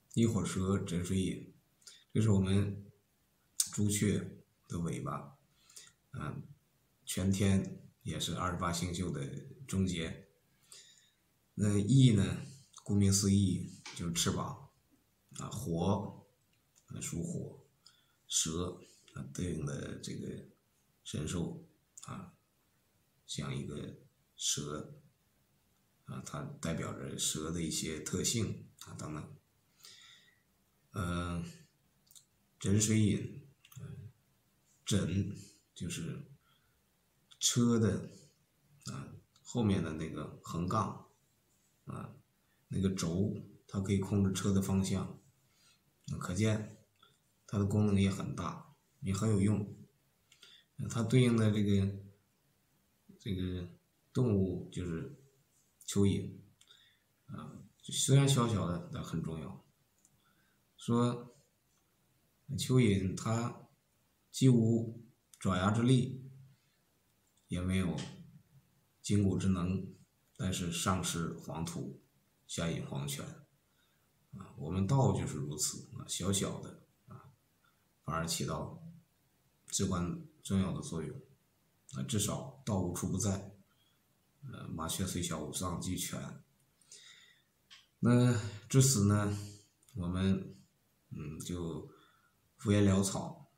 一火蛇枕水隐，这是我们朱雀的尾巴，全天也是28星宿的终结。那翼呢，顾名思义就是翅膀火属火，蛇对应的这个神兽像一个蛇它代表着蛇的一些特性等等。枕水隐，枕就是车的后面的那个横杠那个轴，它可以控制车的方向，可见它的功能也很大，也很有用。它对应的这个动物就是蚯蚓虽然小小的，但很重要。说蚯蚓它既无爪牙之力，也没有筋骨之能，但是上食黄土，下饮黄泉我们道就是如此小小的反而起到至关重要的作用至少道无处不在麻雀虽小，五脏俱全。那至此呢，我们就敷衍潦草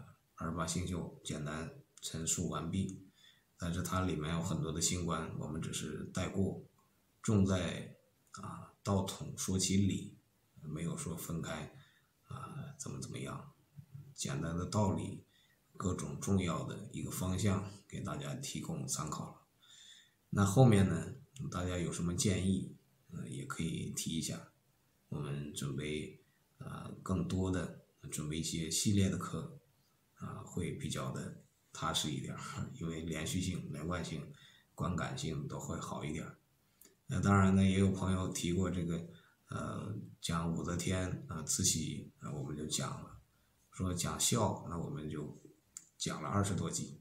28星宿简单陈述完毕。但是它里面有很多的星官，我们只是带过，重在道统说其理，没有说分开怎么样，简单的道理，各种重要的一个方向给大家提供参考了。那后面呢，大家有什么建议也可以提一下，我们准备更多的准备一些系列的课会比较的踏实一点，因为连续性、连贯性、观感性都会好一点。那当然呢，也有朋友提过这个讲武则天慈禧我们就讲了，说讲孝那我们就讲了20多集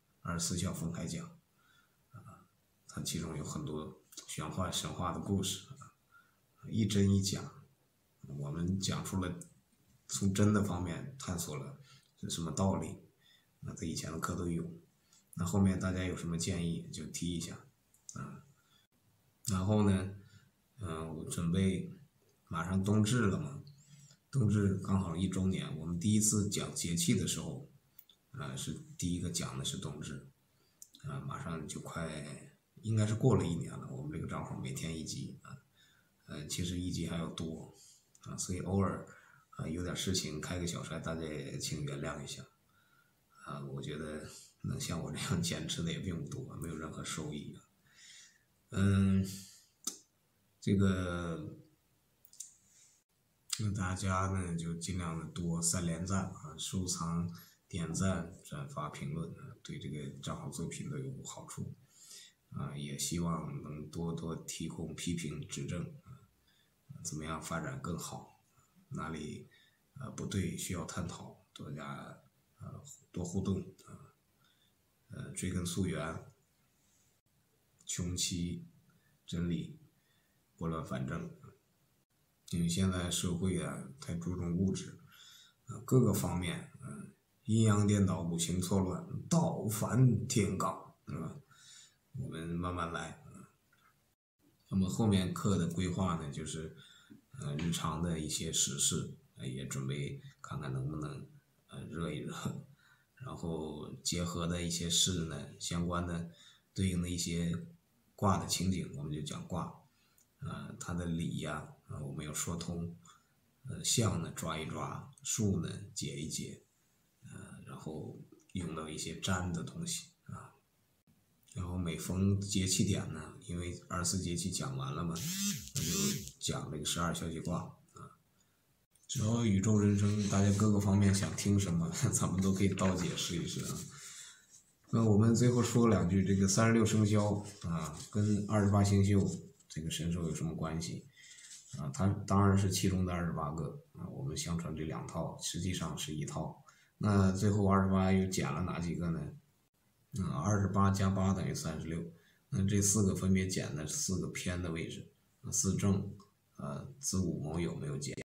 24孝分开讲它其中有很多玄幻神话的故事一真一假，我们讲出了从真的方面探索了是什么道理，在以前的课都有。那后面大家有什么建议就提一下然后呢我准备马上冬至了嘛，冬至刚好1周年，我们第一次讲节气的时候是第一个讲的是冬至马上就快应该是过了1年了，我们这个账号每天1集其实1集还要多所以偶尔有点事情开个小差，大家也请原谅一下我觉得能像我这样坚持的也并不多，没有任何收益这个大家呢就尽量的多3连赞收藏、点赞、转发、评论对这个账号作品都有好处也希望能多多提供批评指正怎么样发展更好，哪里不对需要探讨，多互动追根溯源，穷其真理，拨乱反正。因为现在社会太注重物质各个方面阴阳颠倒，五行错乱，道反天罡我们慢慢来那么后面课的规划呢，就是日常的一些时事也准备看看能不能热一热，然后结合的一些事呢，相关的对应的一些卦的情景，我们就讲卦它的理我们要说通象呢抓一抓，术呢解一解然后用到一些占的东西然后每逢节气点呢，因为24节气讲完了嘛，那就讲这个12消息卦只要宇宙人生大家各个方面想听什么咱们都可以道解试一试那我们最后说2句，这个36生肖跟28星宿这个神兽有什么关系它当然是其中的28个我们相传这2套实际上是1套，那最后28又减了哪几个呢？28加8等于36，那这4个分别减的4个偏的位置，4正子午卯酉没有减。